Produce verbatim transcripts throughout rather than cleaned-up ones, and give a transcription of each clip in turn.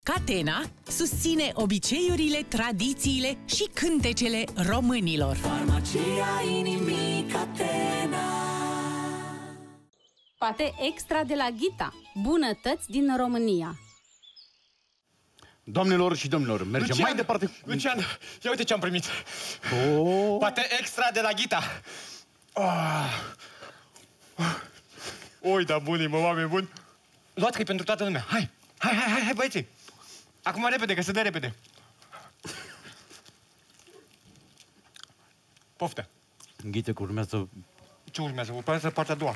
Catena susține obiceiurile, tradițiile și cântecele românilor. Farmacia inimii Catena. Pate extra de la Ghita. Bunătăți din România. Doamnelor și domnilor, mergem Lucian, mai departe. Lucian, ia uite ce am primit. Oh. Pate extra de la Ghita. Oh. Oi, da bunii, mă, oameni buni. Luați că e pentru toată lumea. Hai, hai, hai, hai, hai, băieții. Acum repede, că se dă repede. Poftă. Ghite că urmează... Ce urmează? Urmează partea a doua.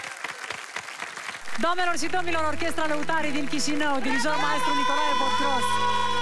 Doamnelor și domnilor, Orchestra Lăutarii din Chișinău, dirijor maestru Nicolae Botros.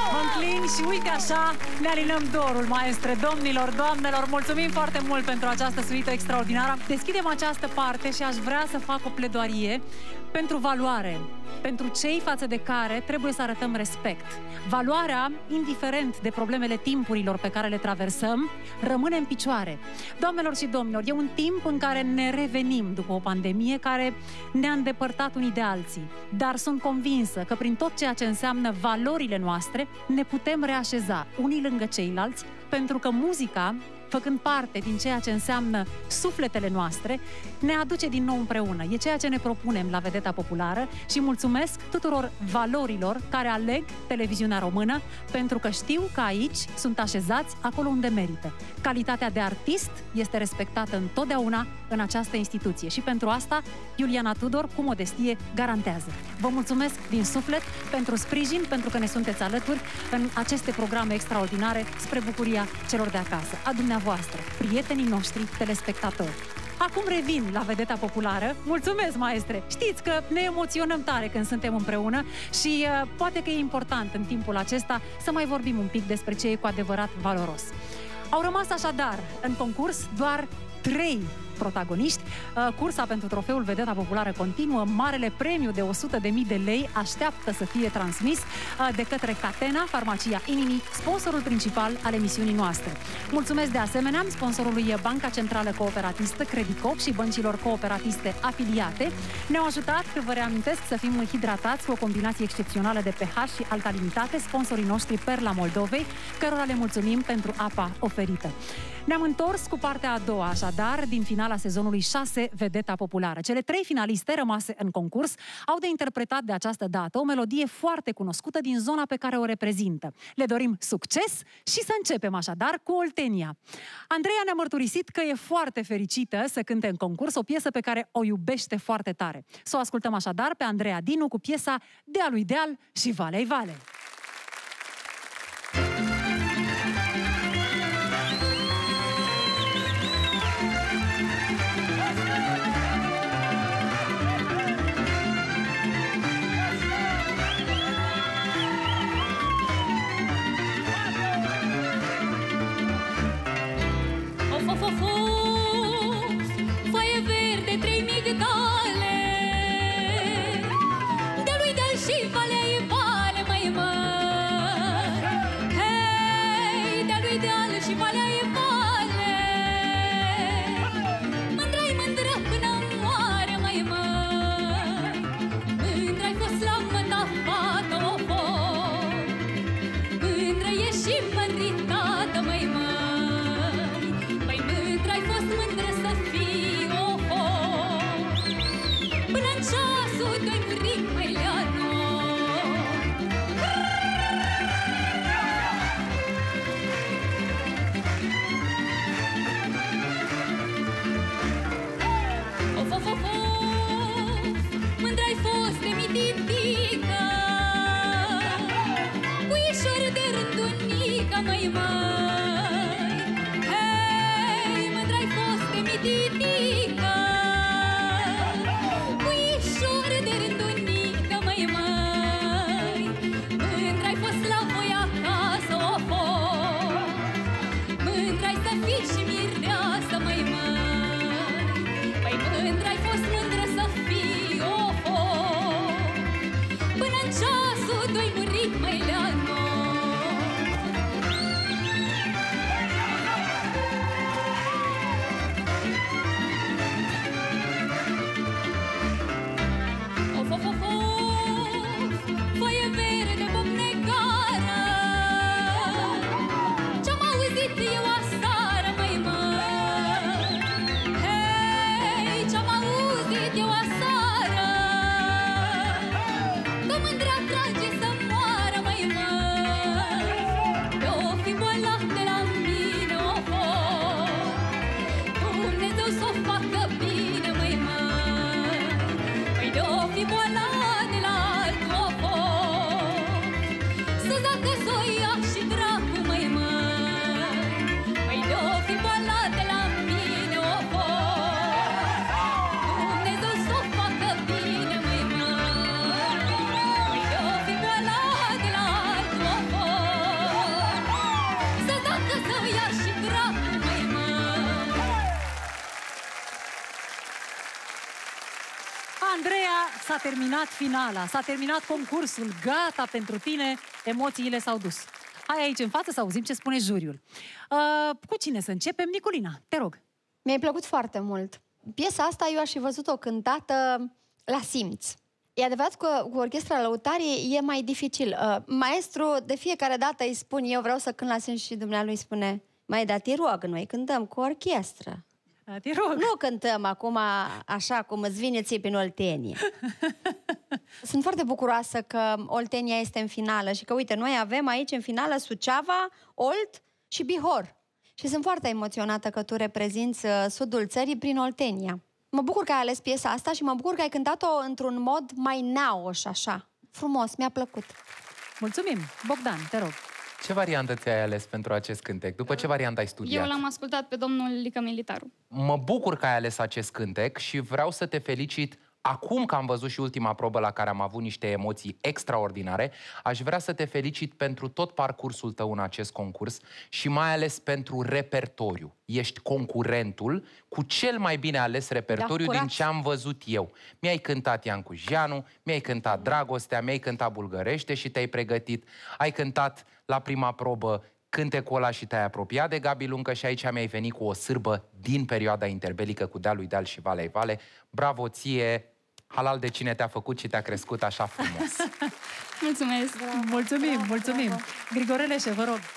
Mă înclin și uite așa ne alinăm dorul, maestre, domnilor, doamnelor. Mulțumim foarte mult pentru această suită extraordinară. Deschidem această parte și aș vrea să fac o pledoarie pentru valoare, pentru cei față de care trebuie să arătăm respect. Valoarea, indiferent de problemele timpurilor pe care le traversăm, rămâne în picioare. Doamnelor și domnilor, e un timp în care ne revenim după o pandemie care ne-a îndepărtat unii de alții. Dar sunt convinsă că prin tot ceea ce înseamnă valorile noastre, ne putem reașeza unii lângă ceilalți, pentru că muzica, făcând parte din ceea ce înseamnă sufletele noastre, ne aduce din nou împreună. E ceea ce ne propunem la Vedeta Populară și mulțumesc tuturor valorilor care aleg televiziunea română, pentru că știu că aici sunt așezați acolo unde merită. Calitatea de artist este respectată întotdeauna în această instituție și pentru asta Iuliana Tudor, cu modestie, garantează. Vă mulțumesc din suflet pentru sprijin, pentru că ne sunteți alături în aceste programe extraordinare spre bucuria celor de acasă, a dumneavoastră, prietenii noștri telespectatori. Acum revin la Vedeta Populară. Mulțumesc, maestre! Știți că ne emoționăm tare când suntem împreună și uh, poate că e important în timpul acesta să mai vorbim un pic despre ce e cu adevărat valoros. Au rămas așadar în concurs doar trei protagoniști. Cursa pentru trofeul Vedeta Populară continuă. Marele premiu de o sută de mii de lei așteaptă să fie transmis de către Catena, Farmacia Inimii, sponsorul principal al emisiunii noastre. Mulțumesc de asemenea sponsorului Banca Centrală Cooperatistă, Credicop și băncilor cooperatiste afiliate. Ne-au ajutat, că vă reamintesc, să fim hidratați cu o combinație excepțională de pH și alcalinitate, sponsorii noștri Perla Moldovei, cărora le mulțumim pentru apa oferită. Ne-am întors cu partea a doua, așadar, din finala sezonului șase Vedeta Populară. Cele trei finaliste rămase în concurs au de interpretat de această dată o melodie foarte cunoscută din zona pe care o reprezintă. Le dorim succes și să începem așadar cu Oltenia. Andreea ne-a mărturisit că e foarte fericită să cânte în concurs o piesă pe care o iubește foarte tare. Să o ascultăm așadar pe Andreea Dinu cu piesa Dealul Deal și Valea-i Vale. Mândră Andreea, s-a terminat finala, s-a terminat concursul, gata pentru tine, emoțiile s-au dus. Hai aici în față să auzim ce spune juriul. Uh, cu cine să începem? Niculina, te rog. Mi-a plăcut foarte mult. Piesa asta eu aș fi văzut-o cântată la simț. E adevărat că cu orchestra lăutarie e mai dificil. Uh, maestru, de fiecare dată îi spun, eu vreau să cânt la simț și dumnealui spune, mai da, te rog, noi cântăm cu orchestră. Da, te rog. Nu cântăm acum așa cum îți vine ție prin Oltenie. Sunt foarte bucuroasă că Oltenia este în finală și că, uite, noi avem aici în finală Suceava, Olt și Bihor. Și sunt foarte emoționată că tu reprezinți sudul țării prin Oltenia. Mă bucur că ai ales piesa asta și mă bucur că ai cântat-o într-un mod mai naoș, așa. Frumos, mi-a plăcut. Mulțumim. Bogdan, te rog. Ce variantă ți-ai ales pentru acest cântec? După ce variantă ai studiat? Eu l-am ascultat pe domnul Lică Militaru. Mă bucur că ai ales acest cântec și vreau să te felicit. Acum că am văzut și ultima probă la care am avut niște emoții extraordinare, aș vrea să te felicit pentru tot parcursul tău în acest concurs și mai ales pentru repertoriu. Ești concurentul cu cel mai bine ales repertoriu din ce am văzut eu. Mi-ai cântat Iancu Jeanu, mi-ai cântat Dragostea, mi-ai cântat Bulgărește și te-ai pregătit. Ai cântat la prima probă cântecul ăla și te-ai apropiat de Gabi Luncă și aici mi-ai venit cu o sârbă din perioada interbelică cu Dealul Deal și Valea Vale. Bravo ție! Halal de cine te-a făcut și te-a crescut așa frumos. Mulțumesc! Bravo, mulțumim, bravo, mulțumim! Bravo. Grigoreleșe, vă rog!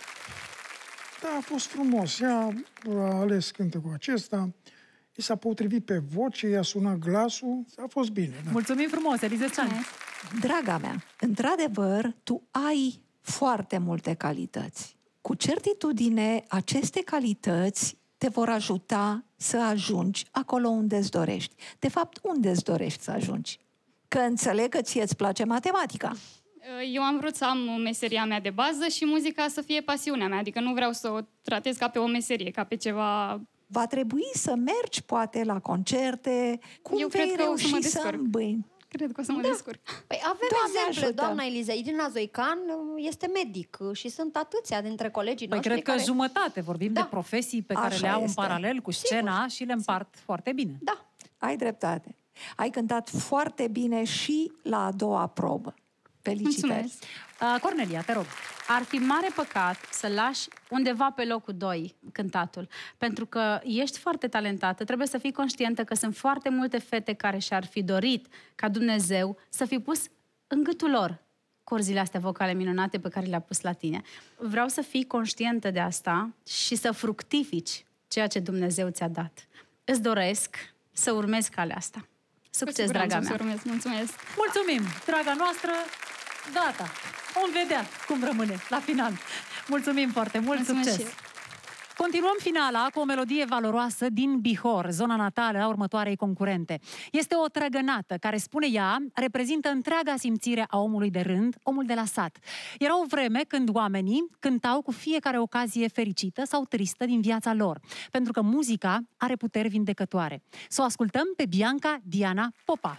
Da, a fost frumos. Ea a ales cântecul acesta, i s-a potrivit pe voce, i-a sunat glasul, a fost bine. Da. Mulțumim frumos, Elize Țani! Draga mea, într-adevăr, tu ai foarte multe calități. Cu certitudine, aceste calități te vor ajuta să ajungi acolo unde îți dorești. De fapt, unde îți dorești să ajungi? Că înțeleg că ție îți place matematica. Eu am vrut să am meseria mea de bază și muzica să fie pasiunea mea. Adică nu vreau să o tratez ca pe o meserie, ca pe ceva... Va trebui să mergi, poate, la concerte. Cum Eu vei cred că reuși o să mă să descurc. îmbâi? Cred că o să mă da. descurc. Păi avem Doamne exemple, ajută. doamna Eliza. Irina Zoican este medic și sunt atâția dintre colegii păi noștri cred că care... jumătate vorbim Da. de profesii pe care Așa le au este. în paralel cu scena Sigur. și le împart foarte bine. Da. Ai dreptate. Ai cântat foarte bine și la a doua probă. Felicitări! Mulțumesc. Uh, Cornelia, te rog. Ar fi mare păcat să lași undeva pe locul doi cântatul, pentru că ești foarte talentată, trebuie să fii conștientă că sunt foarte multe fete care și-ar fi dorit ca Dumnezeu să fi pus în gâtul lor corzile astea vocale minunate pe care le-a pus la tine. Vreau să fii conștientă de asta și să fructifici ceea ce Dumnezeu ți-a dat. Îți doresc să urmezi calea asta. Succes, draga mea! Urmez. Mulțumesc! Mulțumim, draga noastră! Gata! Vom vedea cum rămâne la final. Mulțumim foarte mult, Mulțumesc succes! și eu. Continuăm finala cu o melodie valoroasă din Bihor, zona natală a următoarei concurente. Este o trăgănată care, spune ea, reprezintă întreaga simțire a omului de rând, omul de la sat. Era o vreme când oamenii cântau cu fiecare ocazie fericită sau tristă din viața lor, pentru că muzica are puteri vindecătoare. Să o ascultăm pe Bianca Diana Popa.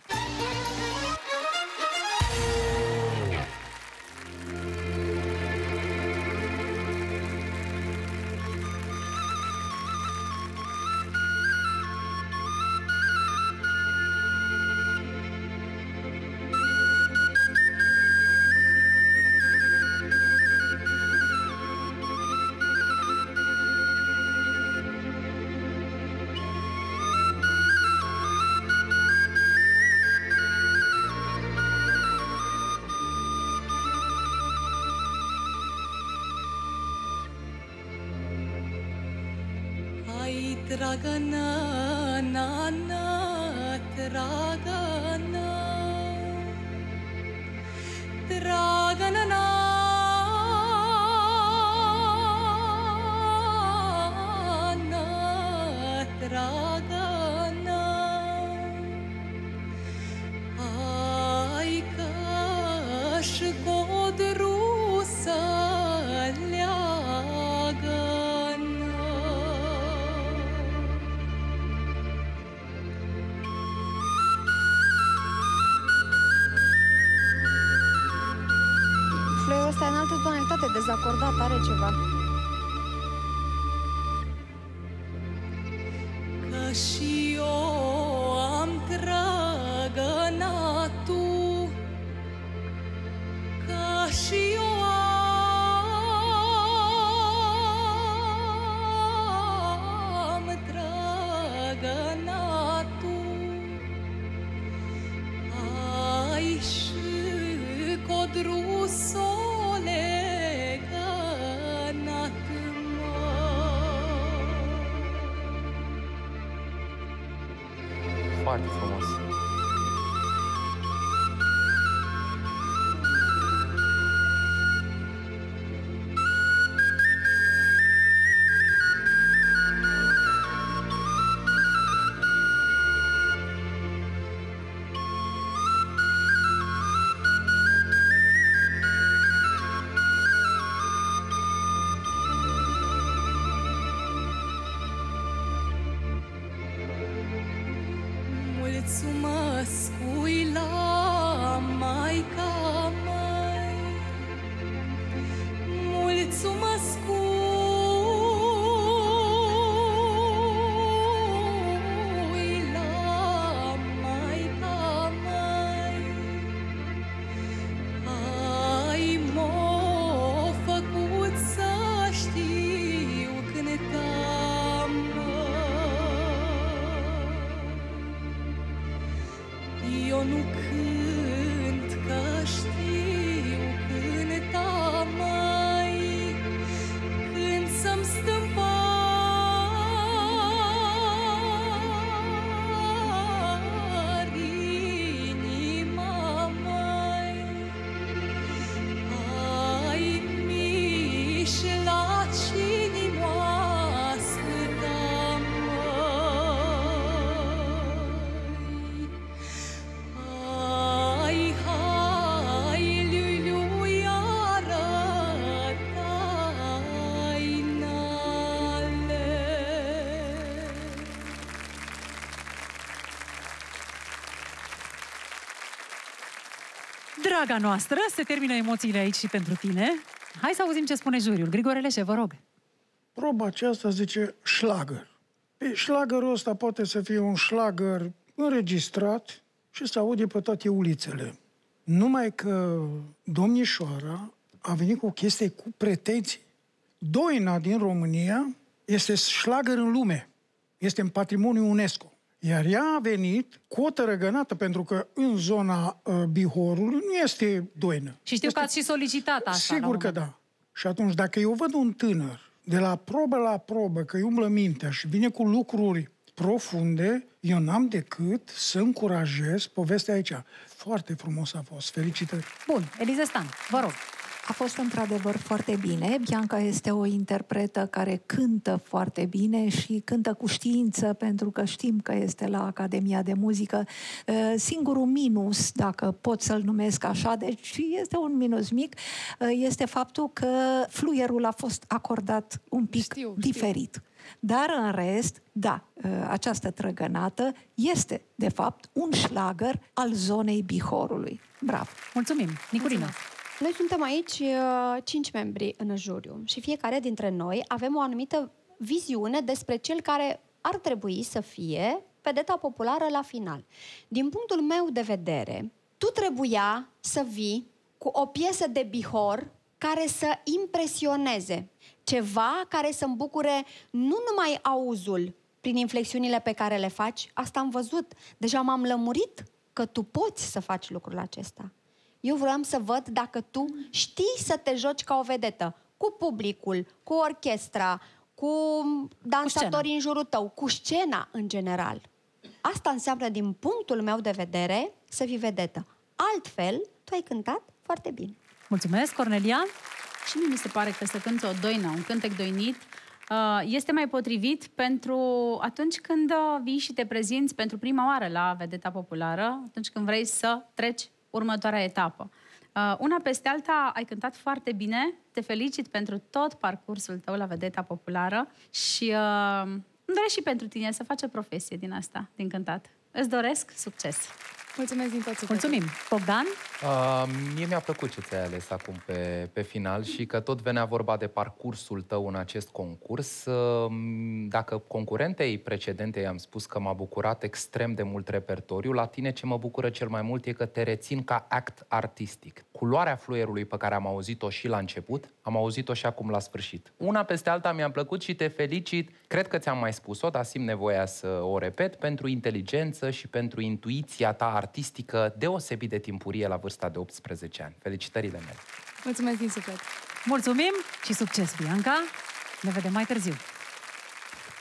Dragana, na, na, dragana, dragana, na, na, dragana, ai ca și codru să leagă. Fluierul ăsta e în altă tonalitate, dezacordat, are ceva. Că și eu am trăgănat Foarte frumos. Mulțumesc cui la Maica mea, mulțumesc cui la Maica mea, ai m-o făcut să știu cânta, eu nu cânt că știu cânta, mai când să-mi stâmpar inima, mai ai mișlat și inimoasă ta, Hai, hai, lui-lui arătai nale. Draga noastră, se termină emoțiile aici și pentru tine. Hai să auzim ce spune juriul. Grigore Leșe, vă rog. Proba aceasta zice șlagăr. Pe șlagărul ăsta poate să fie un șlagăr înregistrat și să aude pe toate ulițele. Numai că domnișoara a venit cu o chestie cu pretenții. Doina din România este șlagăr în lume. Este în patrimoniul UNESCO. Iar ea a venit cu o tărăgănată, pentru că în zona uh, Bihorului nu este doină. Și știu este... că ați și solicitat asta. Sigur că da. Și atunci, dacă eu văd un tânăr de la probă la probă, că îi umblă mintea și vine cu lucruri profunde, eu n-am decât să încurajez povestea aici. Foarte frumos a fost. Felicitări! Bun, Elize Stan, vă rog. A fost într-adevăr foarte bine. Bianca este o interpretă care cântă foarte bine și cântă cu știință, pentru că știm că este la Academia de Muzică. Singurul minus, dacă pot să-l numesc așa, deci este un minus mic, este faptul că fluierul a fost acordat un pic știu, diferit. Știu. Dar în rest, da, această trăgănată este, de fapt, un șlagăr al zonei Bihorului. Bravo! Mulțumim! Niculina! Noi suntem aici uh, cinci membri în juriu și fiecare dintre noi avem o anumită viziune despre cel care ar trebui să fie vedeta populară la final. Din punctul meu de vedere, tu trebuia să vii cu o piesă de Bihor care să impresioneze, ceva care să îmbucure nu numai auzul prin inflexiunile pe care le faci, asta am văzut, deja m-am lămurit că tu poți să faci lucrul acesta. Eu vreau să văd dacă tu știi să te joci ca o vedetă, cu publicul, cu orchestra, cu dansatorii în jurul tău, cu scena în general. Asta înseamnă, din punctul meu de vedere, să fii vedetă. Altfel, tu ai cântat foarte bine. Mulțumesc, Cornelia! Și mie mi se pare că să cânti o doină, un cântec doinit, este mai potrivit pentru atunci când vii și te prezinți pentru prima oară la vedeta populară, atunci când vrei să treci următoarea etapă. Uh, una peste alta, ai cântat foarte bine, te felicit pentru tot parcursul tău la vedeta populară și uh, îmi doresc și pentru tine să faci o profesie din asta, din cântat. Îți doresc succes! Mulțumesc din tot sufletul. Mulțumim! Bogdan? Uh, mie mi-a plăcut ce ți-ai ales acum pe, pe final și că tot venea vorba de parcursul tău în acest concurs. Uh, dacă concurentei precedente i-am spus că m-a bucurat extrem de mult repertoriu, la tine ce mă bucură cel mai mult e că te rețin ca act artistic. Culoarea fluierului pe care am auzit-o și la început, am auzit-o și acum la sfârșit. Una peste alta mi-a plăcut și te felicit, cred că ți-am mai spus-o, dar simt nevoia să o repet, pentru inteligență și pentru intuiția ta artistică deosebit de timpurie la vârsta de optsprezece ani. Felicitările mele! Mulțumesc din suflet! Mulțumim și succes, Bianca! Ne vedem mai târziu!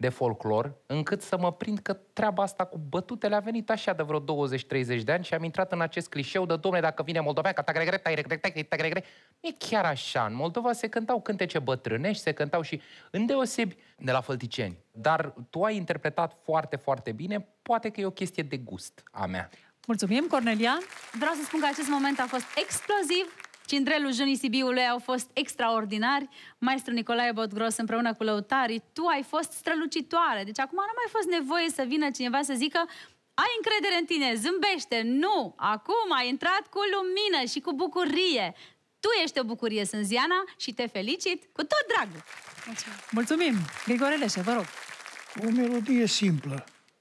de folclor, încât să mă prind că treaba asta cu bătutele a venit așa de vreo douăzeci treizeci de ani și am intrat în acest clișeu de, domne, dacă vine moldovean, ca nu e chiar așa. În Moldova se cântau cântece bătrânești, se cântau și îndeosebi de la fălticeni. Dar tu ai interpretat foarte, foarte bine, poate că e o chestie de gust a mea. Mulțumim, Cornelia! Vreau să spun că acest moment a fost exploziv. Cindrelul Junii Sibiului au fost extraordinari. Maestru Nicolae Botgros împreună cu lăutarii. Tu ai fost strălucitoare. Deci acum nu mai fost nevoie să vină cineva să zică ai încredere în tine, zâmbește. Nu! Acum ai intrat cu lumină și cu bucurie. Tu ești o bucurie, Sânziana, și te felicit cu tot dragul. Mulțumim! Mulțumim. Grigore Leșe, vă rog. O melodie simplă.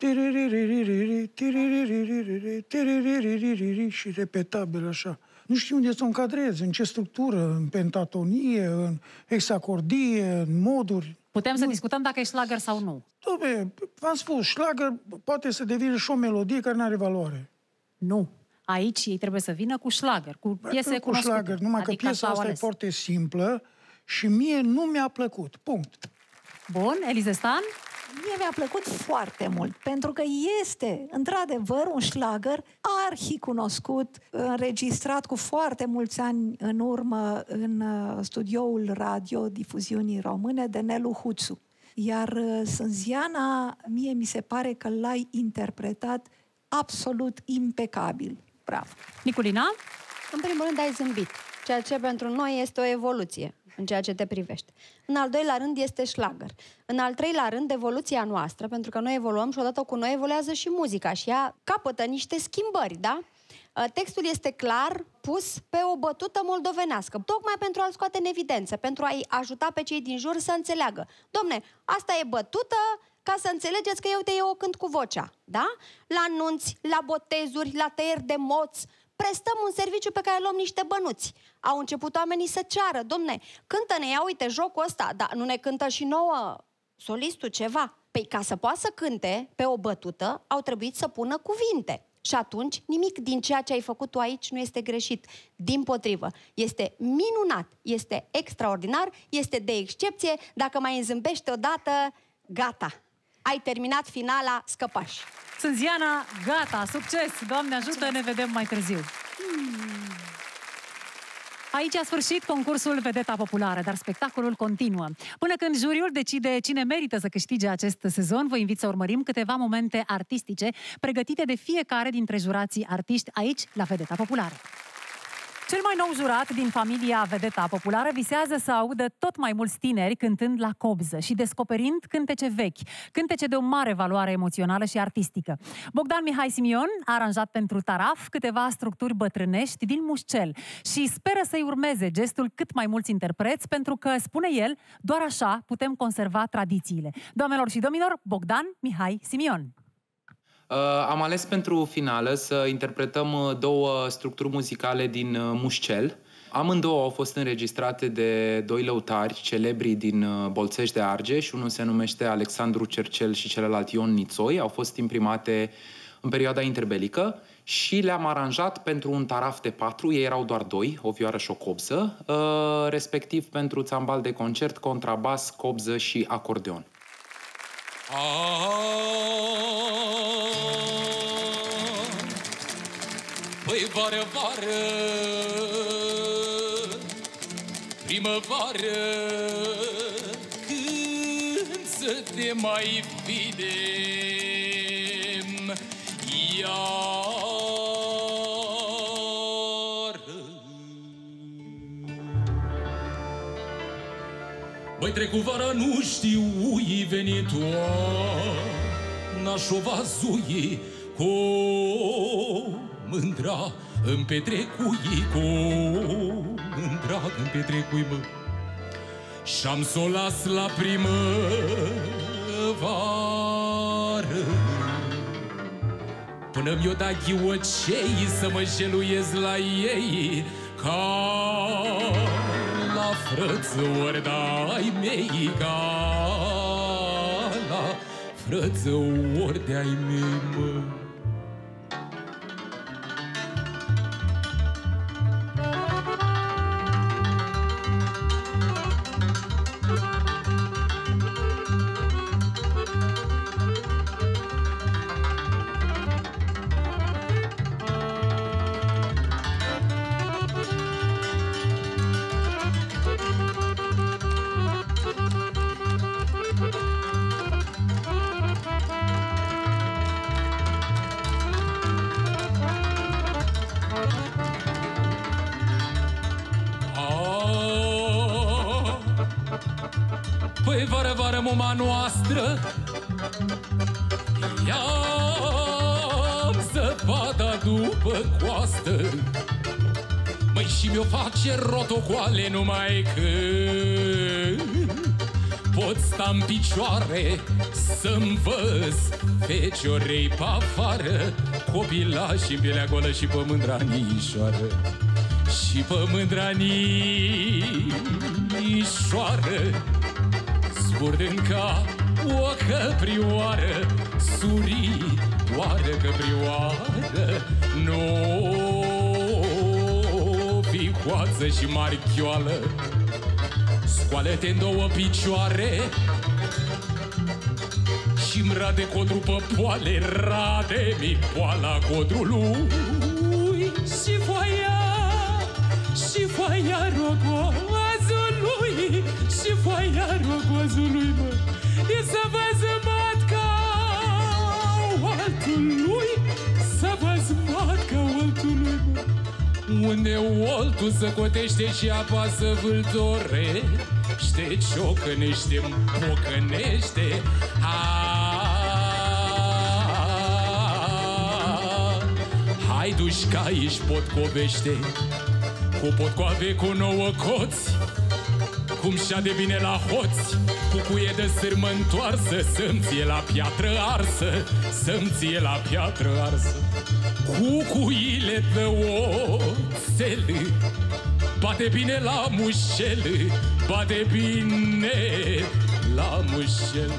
Și repetabil așa. Nu știu unde să o încadrez, în ce structură, în pentatonie, în hexacordie, în moduri. Putem să discutăm dacă e șlagăr sau nu. Doamne, v-am spus, șlagăr poate să devină și o melodie care nu are valoare. Nu. Aici ei trebuie să vină cu șlagăr, cu piese cu cunoscute. Șlagăr, numai adică că piesa asta e foarte simplă și mie nu mi-a plăcut. Punct. Bun, Elize Stan? Mie mi-a plăcut foarte mult, pentru că este, într-adevăr, un șlagăr arhicunoscut, înregistrat cu foarte mulți ani în urmă în studioul radiodifuziunii române de Nelu Huțu. Iar Sânziana, mie mi se pare că l-ai interpretat absolut impecabil. Bravo! Niculina? În primul rând ai zâmbit, ceea ce pentru noi este o evoluție în ceea ce te privește. În al doilea rând este șlagăr. În al treilea rând, evoluția noastră, pentru că noi evoluăm și odată cu noi evoluează și muzica și ea capătă niște schimbări, da? Textul este clar pus pe o bătută moldovenească, tocmai pentru a-l scoate în evidență, pentru a-i ajuta pe cei din jur să înțeleagă. Domne, asta e bătută, ca să înțelegeți că eu te eu o cânt cu vocea, da? La anunți, la botezuri, la tăieri de moți, prestăm un serviciu pe care luăm niște bănuți. Au început oamenii să ceară, domne, cântă-ne, ia uite jocul ăsta, dar nu ne cântă și nouă solistul ceva? Păi ca să poată să cânte pe o bătută, au trebuit să pună cuvinte. Și atunci, nimic din ceea ce ai făcut tu aici nu este greșit. Dimpotrivă, este minunat, este extraordinar, este de excepție. Dacă mai înzâmbește odată, gata. Ai terminat finala, scăpași. Sânziana, gata, succes! Doamne ajută, ne vedem mai târziu. Aici a sfârșit concursul Vedeta Populară, dar spectacolul continuă. Până când juriul decide cine merită să câștige acest sezon, vă invit să urmărim câteva momente artistice pregătite de fiecare dintre jurații artiști aici, la Vedeta Populară. Cel mai nou jurat din familia Vedeta Populară visează să audă tot mai mulți tineri cântând la cobză și descoperind cântece vechi, cântece de o mare valoare emoțională și artistică. Bogdan Mihai Simion a aranjat pentru Taraf câteva structuri bătrânești din Mușcel și speră să-i urmeze gestul cât mai mulți interpreți, pentru că, spune el, doar așa putem conserva tradițiile. Doamnelor și domnilor, Bogdan Mihai Simion. Uh, am ales pentru finală să interpretăm două structuri muzicale din Mușcel. Amândouă au fost înregistrate de doi lăutari celebri din Bolțești de Argeș. Unul se numește Alexandru Cercel și celălalt Ion Nițoi. Au fost imprimate în perioada interbelică și le-am aranjat pentru un taraf de patru. Ei erau doar doi, o vioară și o cobză, uh, respectiv pentru țambal de concert, contrabas, cobză și acordeon. Păi vară, vară, primăvară, când să te mai vedem iară. Băi, trecu vara, nu știu, ui venitoa, n-aș o vazui, cu mândra îmi petrecui, cu mândra îmi petrecui, mă. Și-am s-o las la primăvară, până mi-o da ghiocei să mă jeluiesc la ei, ca la frățăori de-ai mei, ca la frățăori de-ai mei, mă. Măi, vară, vară, muma noastră, ia-mi zăpada după coastă. Măi, și mi-o face rotocoale numai că pot sta în picioare să-mi văz feciorei pe afară, copilași în pielea golă și pe mândra nișoară. Și pe mândra nișoară, zburdând ca o căprioară, surioară căprioară, n-o fi coață și marchioală. Scoală-te în două picioare și-mi rade codru pe poale, rade-mi poala codrului și foaia, și foaia rogoazului, și foaia rogoazului, mă, e să văz matca altului, să văz matca altului, mă. Unde oltul se cotește și apasă vâltore, ște ciocănește, pocănește. Hai dușca, ești potcovește, cu potcoave cu nouă coți, cum și-a de bine la hoți, cu cuie de sârmă întoarsă, să-mi ție la piatră arsă, să-mi ție la piatră arsă. Cu cuile de oțel, bate bine la mușel, bate bine la mușel.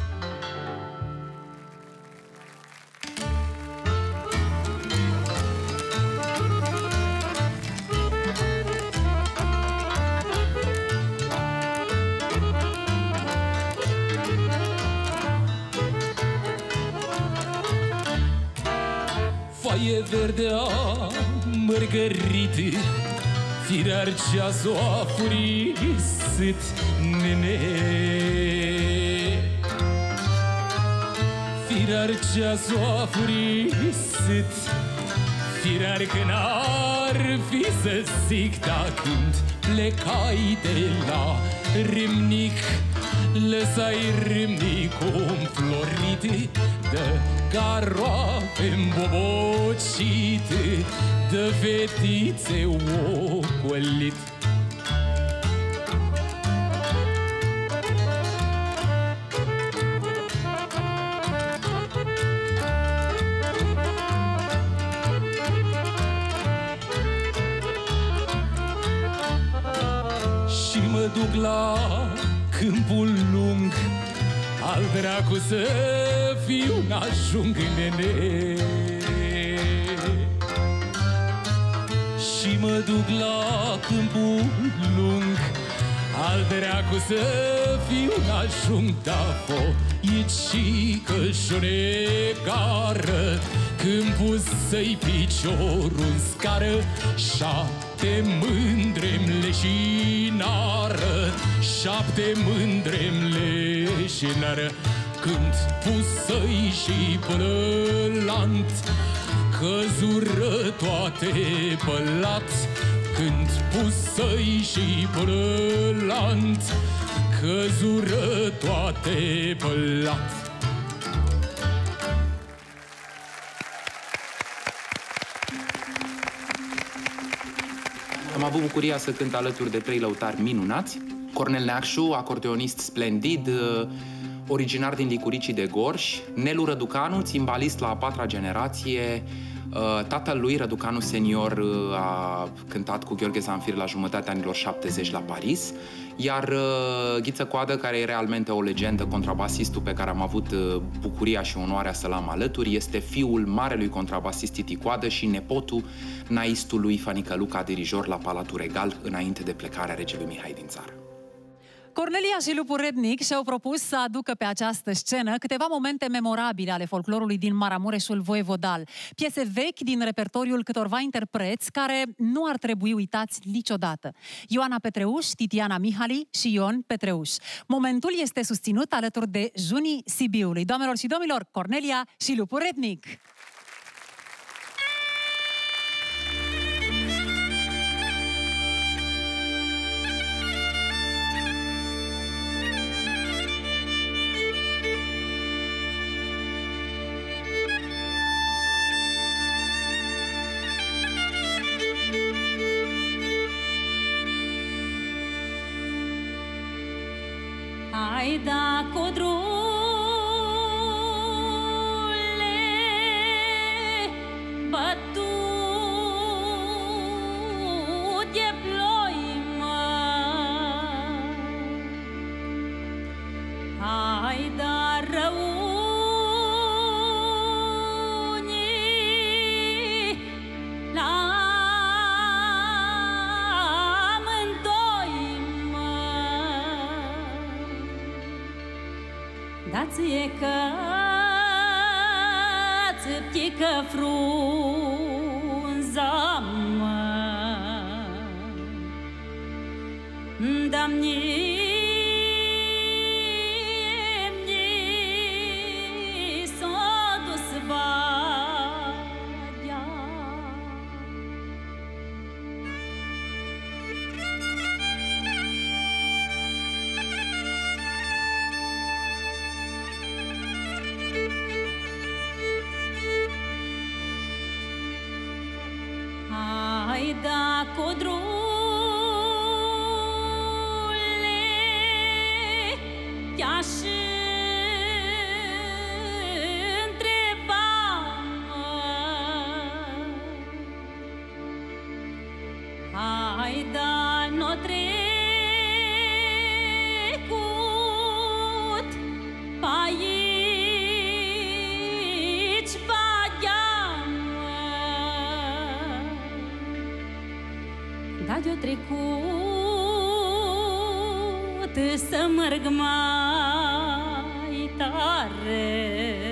Foaie verdea mărgărit, firar ceasul a furisit, nene. Firar ceasul a furisit, firar că n-ar fi să zic, da, când plecai de la Râmnic, lăsai Râmnicul înflorit de garoafe îmbobocite, de fetițe ocolit. Și mă duc la câmpul lung, al dracu să fiu n-ajung, nene. Și mă duc la câmpul lung, al dracu să fiu n-ajung, da, foici și cășonegară, când pus să-i piciorul în scară, șapte mândre-mi leșinară, șapte mândre-mi leșinară, când pus să-i și până lant, căzură toate pe lat, când pus să-i și până lant, căzură toate pe lat. Am avut bucuria să cânt alături de trei lăutari minunați. Cornel Neacșu, acordeonist splendid, originar din Licuricii de Gorj, Nelu Răducanu, țimbalist la a patra generație. Tatăl lui, Răducanu senior, a cântat cu Gheorghe Zanfir la jumătatea anilor șaptezeci la Paris, iar Ghiță Coadă, care e realmente o legendă, contrabasistul pe care am avut bucuria și onoarea să-l am alături, este fiul marelui contrabasist Titi Coadă și nepotul naistului Fanică Luca, dirijor la Palatul Regal, înainte de plecarea regelui Mihai din țară. Cornelia și Lupu Rednic și-au propus să aducă pe această scenă câteva momente memorabile ale folclorului din Maramureșul voievodal. Piese vechi din repertoriul câtorva interpreți care nu ar trebui uitați niciodată. Ioana Petreuș, Titiana Mihali și Ion Petreuș. Momentul este susținut alături de Junii Sibiului. Doamnelor și domnilor, Cornelia și Lupu Rednic! Dați-e că-ți pică frunza, mă, dar mie s-a dus bagea. Hai da codrule, te-aș întreba, hai da n-o trecut pe aici bagea, da de-o trecut să merg mai tare,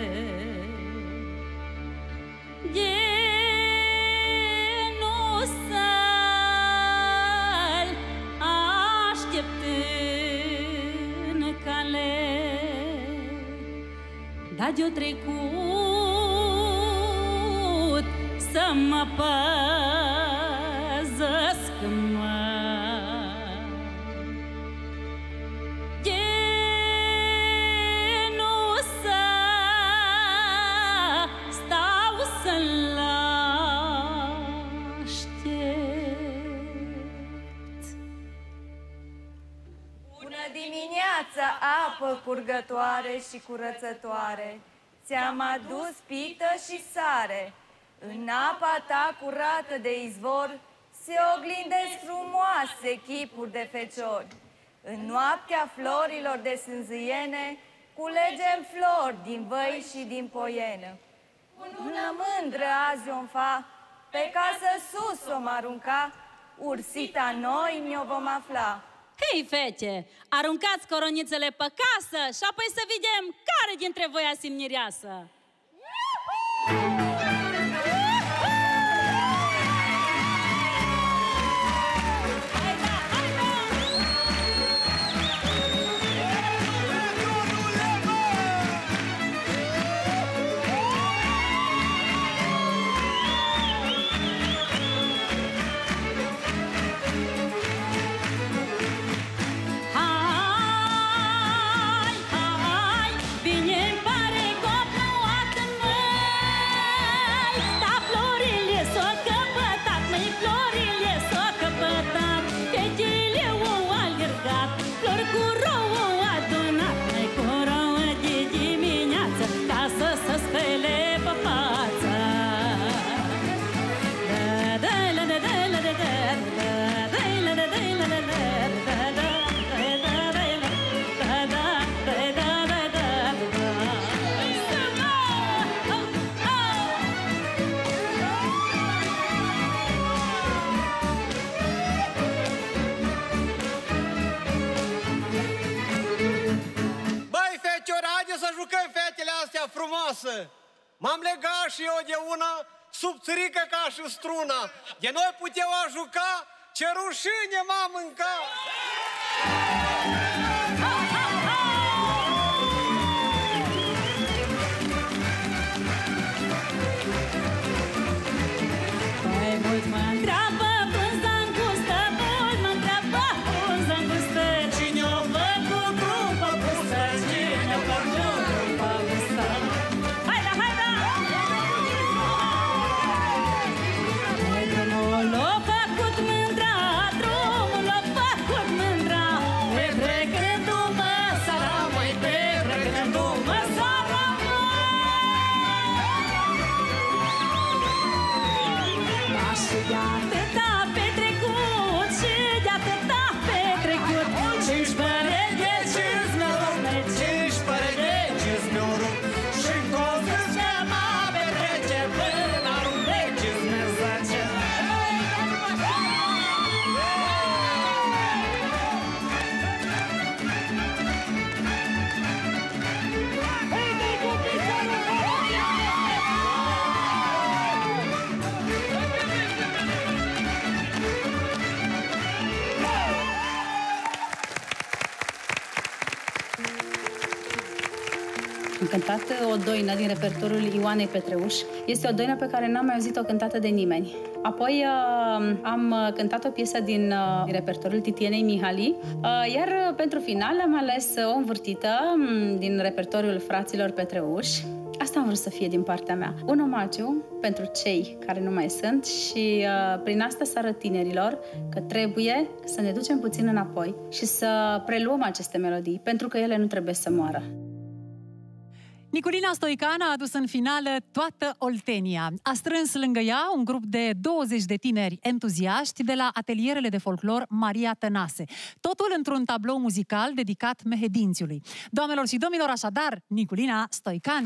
de nu să-l aștept în cale, da de-o trecut să mă păzesc, mă, de nu să stau să-l aștept. Bună dimineața, apă curgătoare și curățătoare, ți-am adus pită și sare. În apa ta curată de izvor se oglindesc frumoase chipuri de feciori. În noaptea florilor de sânzâiene culegem flori din văi și din poienă. Bună mândră azi o-mi fa, pe casă sus o-m arunca, ursita noi mi-o vom afla. Hei, fete, aruncați coronițele pe casă și apoi să vedem care dintre voi a simnireasă. frumoasă. M-am legat și eu de una subțirică ca și struna. De noi puteau a juca, ce rușine m-am mâncat. Mai mult mă întreabă brânza îngustă, mult mă întreabă brânza îngustă. Cine-o făcut grupă pusă, cine-o făcut grupă pusă. Haida, haida! Drumul l-a făcut mândra, drumul l-a făcut mândra. cântat o doină din repertoriul Ioanei Petreuș. Este o doină pe care n-am mai auzit-o cântată de nimeni. Apoi am cântat o piesă din repertoriul Titienei Mihali, iar pentru final am ales o învârtită din repertoriul fraților Petreuș. Asta am vrut să fie din partea mea. Un omagiu pentru cei care nu mai sunt și uh, prin asta să arăt tinerilor că trebuie să ne ducem puțin înapoi și să preluăm aceste melodii, pentru că ele nu trebuie să moară. Niculina Stoican a adus în finală toată Oltenia. A strâns lângă ea un grup de douăzeci de tineri entuziaști de la atelierele de folclor Maria Tănase. Totul într-un tablou muzical dedicat Mehedințiului. Doamnelor și domnilor, așadar, Niculina Stoican!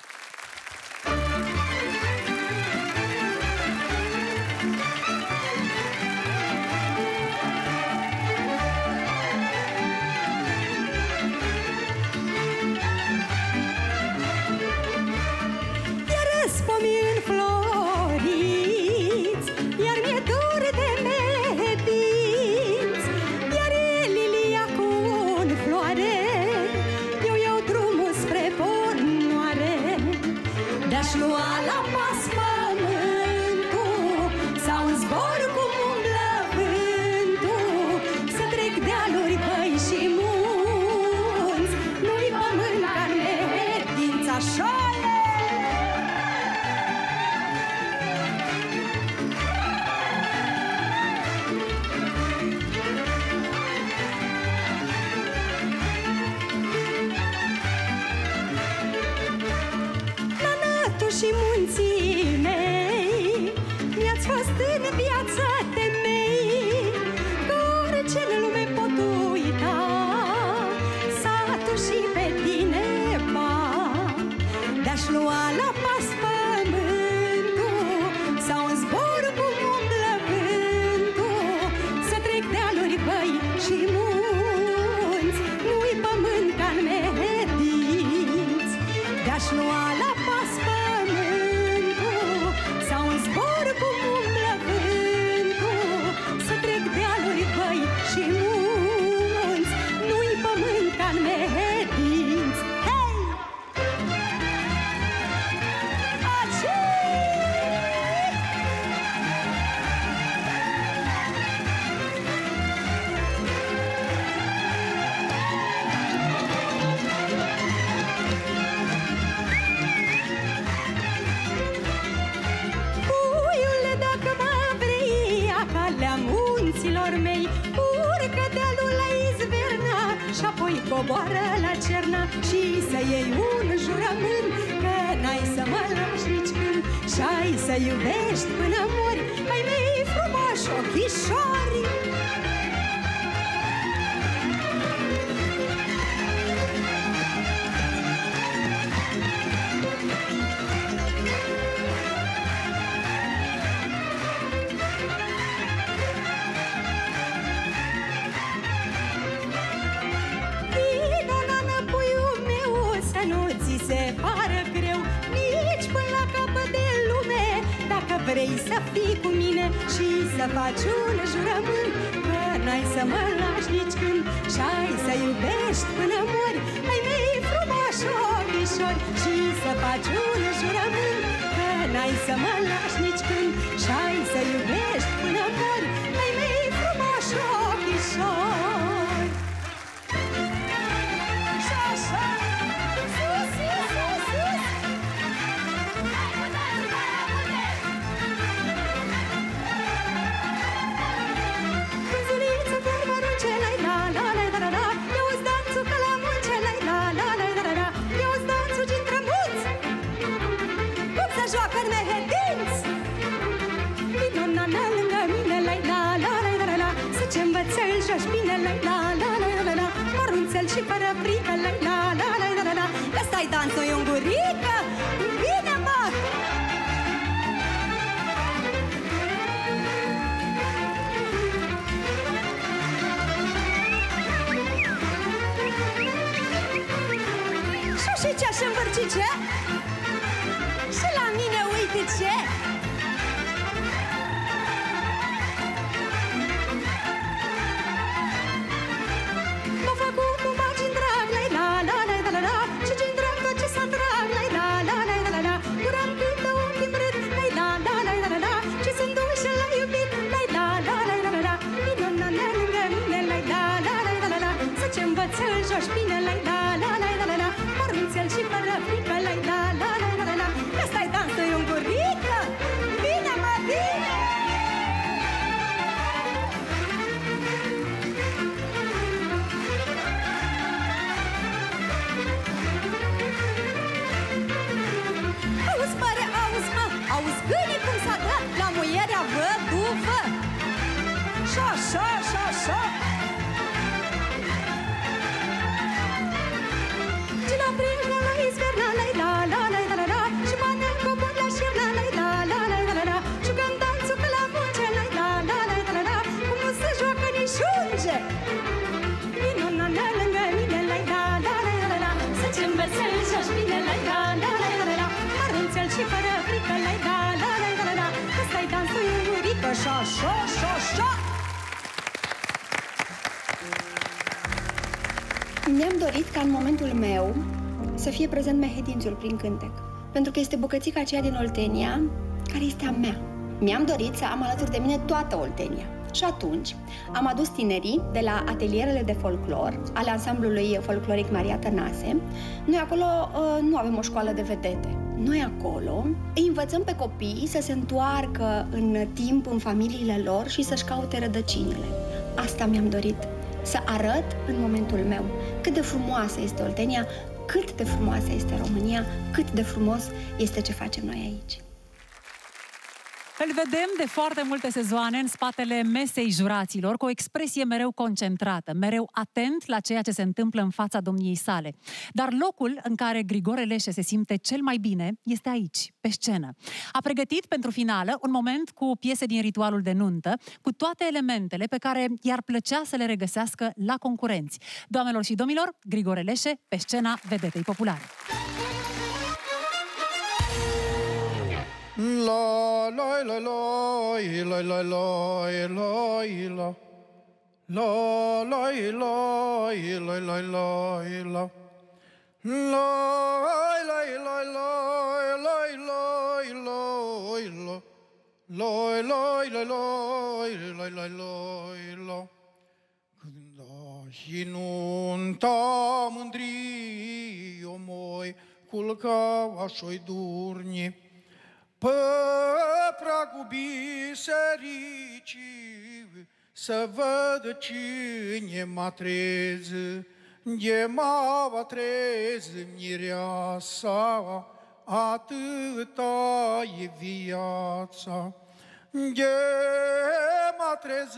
Și munții mei, mi-ați fost în viața temei, că orice în lume pot uita, satul și pe tine, ba, de-aș lua la pas pământul, sau în zbor cum umblă vântul, să trec dealuri, băi și munți, nu-i pământ ca-n Mehedinți, de-aș lua la pas pământul, și munți, nu-i pământ ca-n Mehedinți. Hei! Aci! Puiule, dacă mă vrei, calea munților mei, urcă dealul la Izverna și apoi coboară la Cerna și să iei un jurământ că n-ai să mă lași nici când și-ai să iubești până mori ai mei frumoși ochișori. Se pară greu, nici până la capăt de lume, dacă vrei să fii cu mine și să faci un jurământ că n-ai să mă lași nici când și-ai să iubești până mori ai mei frumoși ochișori și să faci un jurământ că n-ai să mă lași nici când și-ai să iubești până mori ai mei frumoși ochișori. Și așa joacă-n Mehedinți. Vino, na-na, lângă mine, la-la-la-la-la-la-la, să ce învățăl joci bine, la-la-la-la-la-la, mărunțel și fără frică, la-la-la-la-la-la, că stai dansul iungurică, bine, mă! Și ce și învârcice? Și la mine uite ce? M-a făcut un baci în drag, la la la la la la, și ce-n drag tot ce s-a drag. joci bine, la la la la la la la, mărunțel și fără frică, la la la la la la la, că stai dansă iungurică, bine mă, bine! Auzi, măre, auzi, mă, auzi gâine cum s-a dat la muierea văduvă. Șa, șa, șa, șa. Și la prinși la la izverna, la la la la la la la, și mănânc copor la șir, la la la la la la la la, și când danțul că la munce, la la la la la la la, cum nu se joacă nici unge. Vino na na lângă mine, la la la la la la, să ce învesel joci bine, la la la la la la, mărunțel și fără frică, la la la la la la, că stai dansul iurică, șa, șa, șa, șa. Mi-am dorit ca în momentul meu să fie prezent Mehedințul prin cântec, pentru că este bucățica aceea din Oltenia care este a mea. Mi-am dorit să am alături de mine toată Oltenia. Și atunci am adus tinerii de la atelierele de folclor ale ansamblului folcloric Maria Tănase. Noi acolo uh, nu avem o școală de vedete. Noi acolo îi învățăm pe copii să se întoarcă în timp în familiile lor și să-și caute rădăcinile. Asta mi-am dorit, să arăt în momentul meu cât de frumoasă este Oltenia, cât de frumoasă este România, cât de frumos este ce facem noi aici. Îl vedem de foarte multe sezoane în spatele mesei juraților, cu o expresie mereu concentrată, mereu atent la ceea ce se întâmplă în fața domniei sale. Dar locul în care Grigore Leșe se simte cel mai bine este aici, pe scenă. A pregătit pentru finală un moment cu piese din ritualul de nuntă, cu toate elementele pe care i-ar plăcea să le regăsească la concurenți. Doamnelor și domnilor, Grigore Leșe pe scena vedetei populare. La la la la la la la la la la la la la la la la când ai nunta mândrii o moi culcau așa-i durni pe pragul bisericii să văd cine mă trez, de mă va trez mireasa, atâta e viața. De mă trez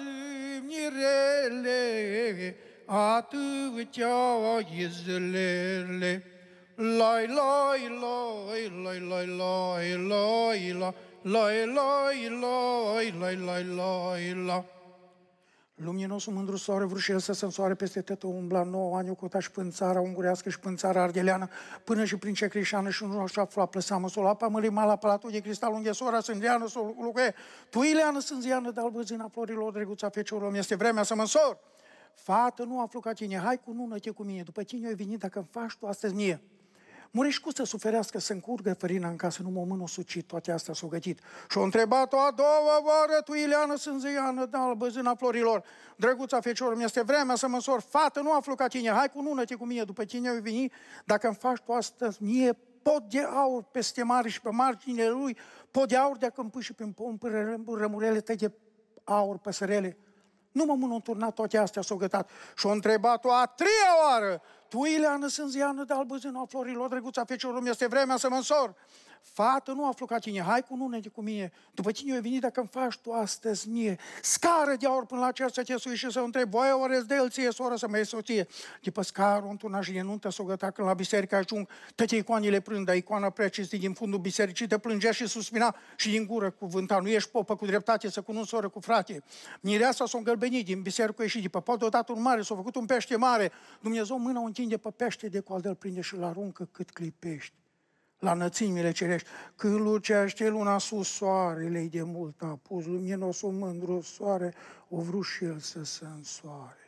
mirele, atâtea e zilele. Lai, lai, lai, lai, lai, lai, lai, la, lai, lai, lai, lai, lai, lai, la. Luminosul mândru soare vrușel să se însoare peste tătă umbla nouă ani ocuta și până țara ungurească și până țara ardeleană, până și prin Cecrișană și nu așa afla plăsamă sol apa mărima la palatul de cristal unde sora sândeană sol lucruie. Tu, Ileană, sânziană, de albăzâna florilor, drăguța feciorul, mi este vremea să mă însor. Fată, nu aflu ca tine, hai cu nună-te cu mine, după cine ai venit dacă îmi faci tu astăzi mie. Murești cu să suferească, să încurgă fărina în casă, numai o mână o sucit, toate astea s-au gătit. Și-o întrebat-o a doua oară, tu, Ileană, sânzeiană, de albăzâna florilor, drăguța feciorul, mi-este vremea să mă însor, fată, nu aflu ca tine, hai cu nună-te cu mine, după cine ai venit, dacă îmi faci tu astăzi mie pot de aur peste mare și pe marginile lui, pot de aur de-a câmpâi și prin pom, rămurele tăi de aur, păsărele. Nu mă mână înturnat, toate astea s-au gătat. Și-o întrebat-o a treia oară, tu, Ileană, sânziană, de albăzâna florilor, drăguța feciorul, mi-este vremea să mă însor. Fată, nu aflu ca tine, hai cu nună-te cu mine, după cine ai venit dacă îmi faci tu astăzi mie, scară de aur până la cer să te sui și să întreb, voi ori de el ție, soră, să mă iei soție. După scarul, într-una și de nuntă s-o găta când la biserică ajung, toate icoanele prândă, icoana prea cinstit din fundul bisericii, te plângea și suspina și din gură cuvânta, nu ești popă cu dreptate să cununi soră cu frate. Mireasa s-o îngălbenit din biserică ieșit, după pot deodată un mare, s-a făcut un pește mare, Dumnezeu mâna o întinde pe pește de coaldă, îl prinde și l-aruncă cât clipești. La înălțimile cerești, când lucește luna sus, soarele-i de mult a pus, luminosul mândru soare, o vrut și el să se însoare.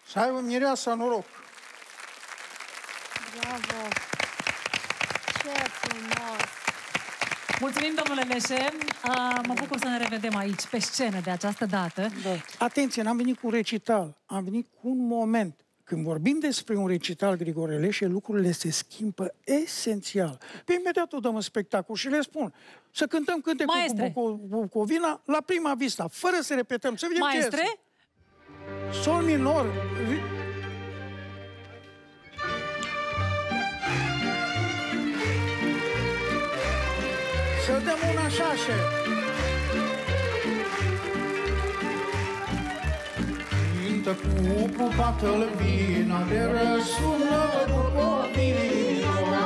Să ai o mireasa noroc. Bravo! Ce frumos! Mulțumim, domnule Leșe. Uh, mă bucur să ne revedem aici, pe scenă, de această dată. Da. Atenție, n-am venit cu un recital, am venit cu un moment. Când vorbim despre un recital Grigore Leșe, lucrurile se schimbă esențial. Pe imediat o dăm în spectacol și le spun să cântăm cântecul cu Bucovina la prima vista, fără să repetăm, să vedem Maestre? ce este. Sol minor. Să dăm una șașe. Cântă cu bată-l vina, de răsună Bucovina.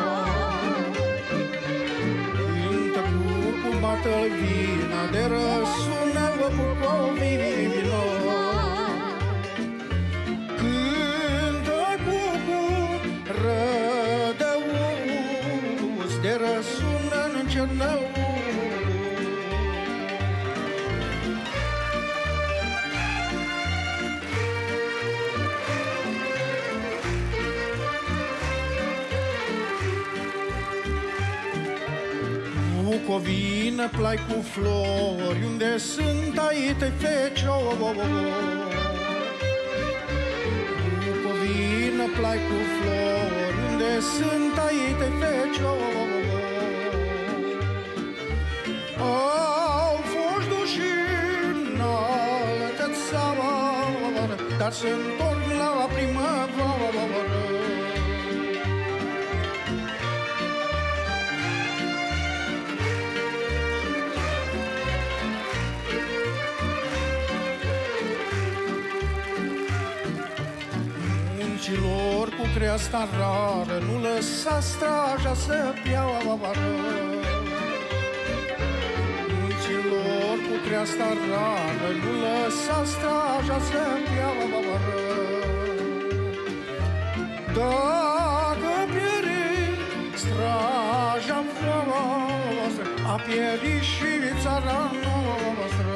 Cântă cu bată-l vina, de răsună Bucovina. Cântă cu rădăuț, de răsună în cernău. Bucovină, plai cu flori, unde sunt ai tăi feciori. Bucovină, plai cu flori, unde sunt ai tăi feciori. Au fost duși în altă țară, dar se întorc la primăvară. Muncilor cu creasta rară, nu lăsa straja să piară. Muncilor cu creasta rară, nu lăsa straja să piară. Dacă pieri straja voastră, a pieri și țara noastră.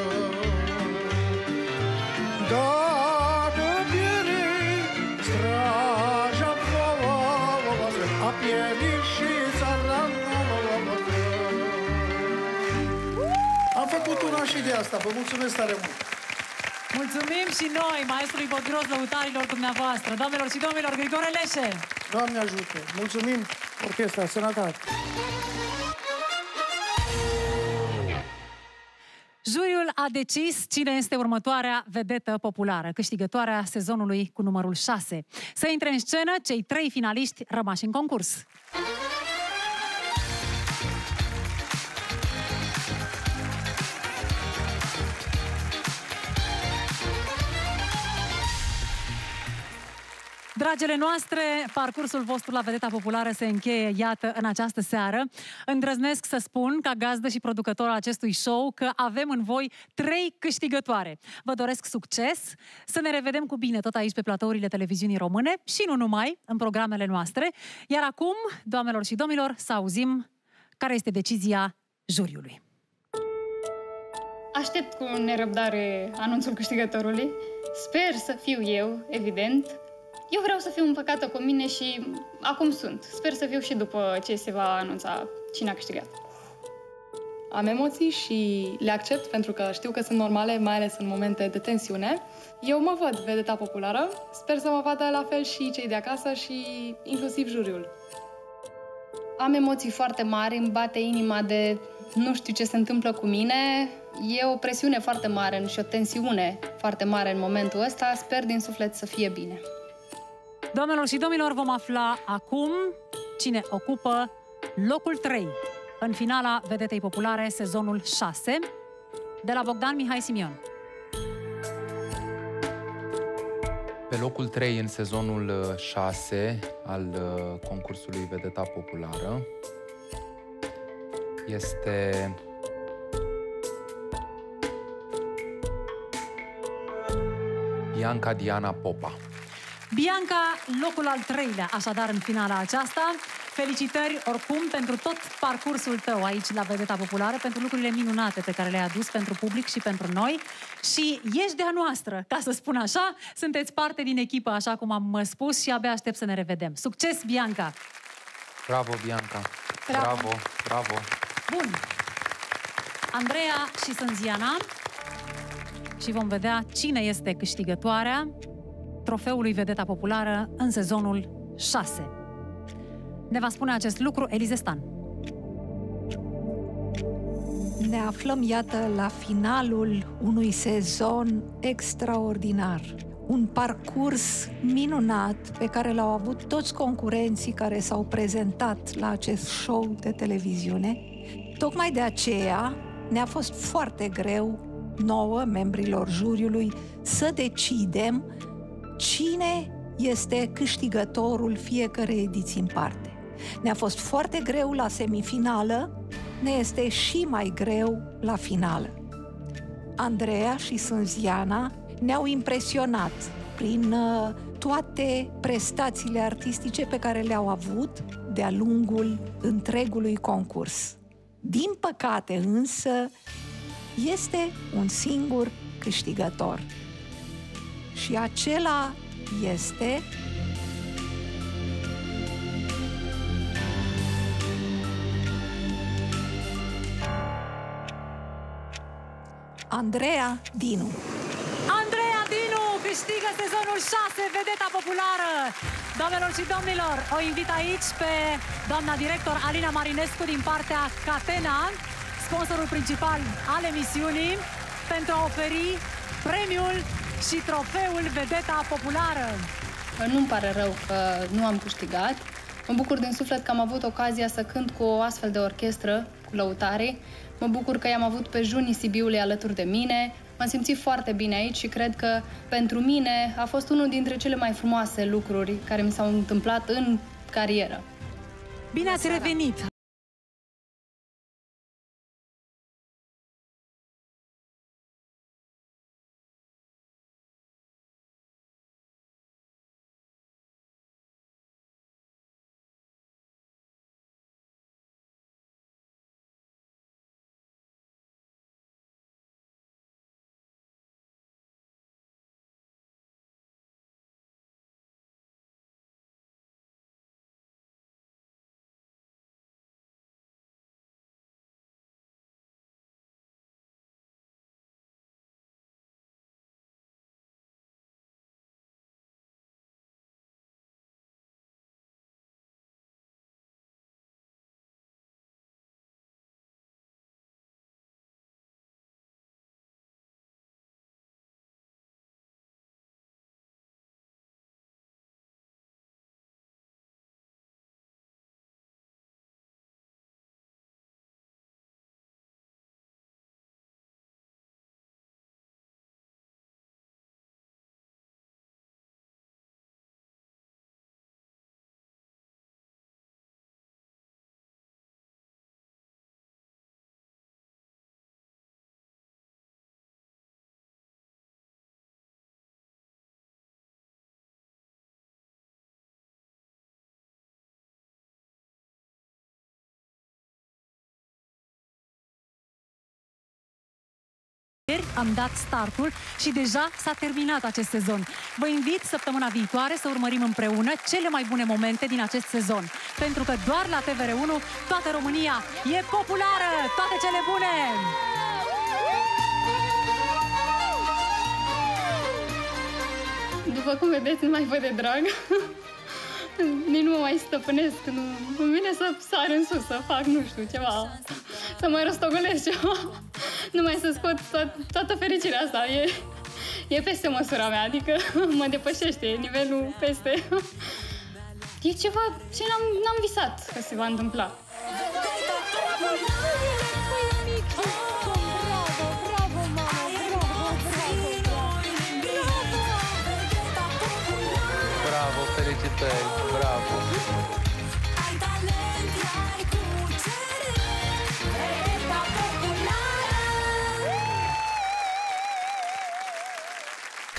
Dacă pieri straja voastră, a pieri și țara noastră. Am făcut una și de asta, vă mulțumesc tare mult! Mulțumim și noi, maestrului Bogros, lăutarilor dumneavoastră. Doamnelor și domnilor, Grigore Leșe! Doamne ajută! Mulțumim, orchestra, sănătate! Juriul a decis cine este următoarea vedetă populară, câștigătoarea sezonului cu numărul șase. Să intre în scenă cei trei finaliști rămași în concurs. Dragile noastre, parcursul vostru la vedeta populară se încheie, iată, în această seară. Îndrăznesc să spun, ca gazdă și producător al acestui show, că avem în voi trei câștigătoare. Vă doresc succes, să ne revedem cu bine tot aici pe platourile televiziunii române și nu numai, în programele noastre. Iar acum, doamnelor și domnilor, să auzim care este decizia juriului. Aștept cu nerăbdare anunțul câștigătorului. Sper să fiu eu, evident. Eu vreau să fiu împăcată cu mine și acum sunt. Sper să fiu și după ce se va anunța cine a câștigat. Am emoții și le accept pentru că știu că sunt normale, mai ales în momente de tensiune. Eu mă văd vedeta populară, sper să mă vadă la fel și cei de acasă și inclusiv juriul. Am emoții foarte mari, îmi bate inima de nu știu ce se întâmplă cu mine. E o presiune foarte mare și o tensiune foarte mare în momentul ăsta. Sper din suflet să fie bine. Doamnelor și domnilor, vom afla acum cine ocupă locul trei în finala vedetei populare sezonul șase de la Bogdan Mihai Simion. Pe locul trei în sezonul șase al concursului Vedeta Populară este Bianca Diana Popa. Bianca, locul al treilea, așadar, în finala aceasta. Felicitări oricum pentru tot parcursul tău aici la Vedeta Populară, pentru lucrurile minunate pe care le-ai adus pentru public și pentru noi. Și ești de-a noastră, ca să spun așa. Sunteți parte din echipă, așa cum am spus, și abia aștept să ne revedem. Succes, Bianca! Bravo, Bianca! Bravo! Bravo, bravo! Bun! Andreea și Sânziana. Și vom vedea cine este câștigătoarea trofeului Vedeta Populară în sezonul șase. Ne va spune acest lucru Elize Stan. Ne aflăm, iată, la finalul unui sezon extraordinar. Un parcurs minunat pe care l-au avut toți concurenții care s-au prezentat la acest show de televiziune. Tocmai de aceea ne-a fost foarte greu, nouă, membrilor juriului, să decidem cine este câștigătorul fiecărei ediții în parte. Ne-a fost foarte greu la semifinală, ne este și mai greu la finală. Andreea și Sânziana ne-au impresionat prin uh, toate prestațiile artistice pe care le-au avut de-a lungul întregului concurs. Din păcate însă, este un singur câștigător. Și acela este Andreea Dinu. Andreea Dinu câștigă sezonul șase, Vedeta Populară. Doamnelor și domnilor, o invit aici pe doamna director Alina Marinescu din partea Catena, sponsorul principal al emisiunii, pentru a oferi premiul și trofeul Vedeta Populară. Nu-mi pare rău că nu am câștigat. Mă bucur din suflet că am avut ocazia să cânt cu o astfel de orchestră, cu lăutarii. Mă bucur că i-am avut pe junii Sibiului alături de mine. M-am simțit foarte bine aici și cred că pentru mine a fost unul dintre cele mai frumoase lucruri care mi s-au întâmplat în carieră. Bine ați revenit! Am dat startul și deja s-a terminat acest sezon. Vă invit săptămâna viitoare să urmărim împreună cele mai bune momente din acest sezon. Pentru că doar la T V R unu toată România e populară! Toate cele bune! După cum vedeți, nu mai văd de drag. Nici nu mă mai stăpânesc. Nu, îmi vine să sar în sus, să fac, nu știu, ceva, să mai rostogolesc ceva. Numai să scot to- toată fericirea asta. E, e peste măsura mea, adică mă depășește, e nivelul peste. E ceva ce n-am, n-am visat că se va întâmpla. Bravo, felicitări, bravo!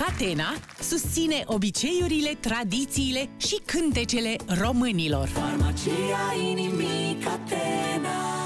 Catena susține obiceiurile, tradițiile și cântecele românilor. Farmacia inimii Catena.